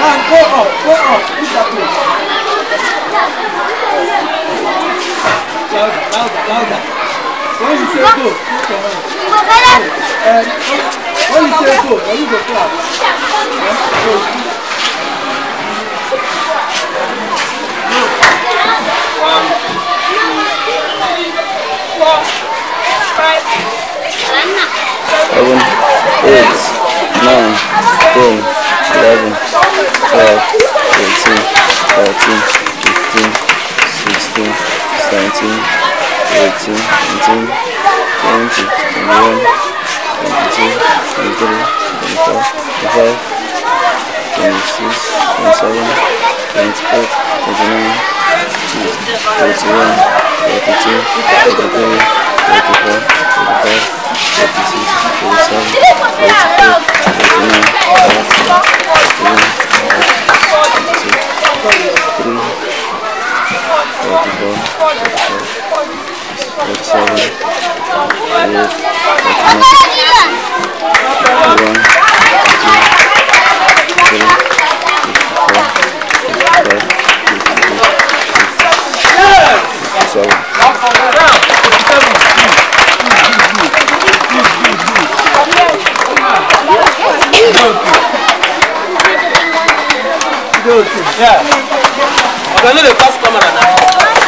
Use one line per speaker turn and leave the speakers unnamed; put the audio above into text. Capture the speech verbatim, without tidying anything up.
and go up, go up, push that place. Louder, louder, louder. When you say go, put your hand. And when you say go, when you go clap. One, four, five,
seven, eight, nine, ten, eleven, twelve, thirteen, fourteen, fifteen, sixteen, seventeen, eighteen, nineteen, twenty, twenty-one, twenty-two, twenty-three, twenty-four, twenty-five, twenty-six, twenty-seven, twenty-eight, twenty-nine, thirty-one, thirty-two, thirty-three, thirty-four, thirty-five, thirty-six, thirty-seven, thirty-eight, thirty-nine, forty, forty-one, forty-two, forty-three, forty-four, forty-five,
Yeah. I'm going to the first camera now.